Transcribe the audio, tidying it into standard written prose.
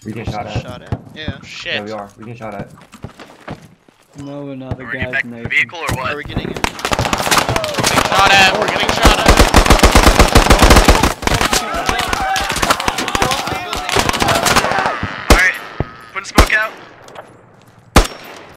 We get shot at. Shot at. Yeah. Shit. Yeah, we are. We get shot at. No, another We're gonna get guy's back to the naked. vehicle or what? Are we getting it? Shot at. We're gonna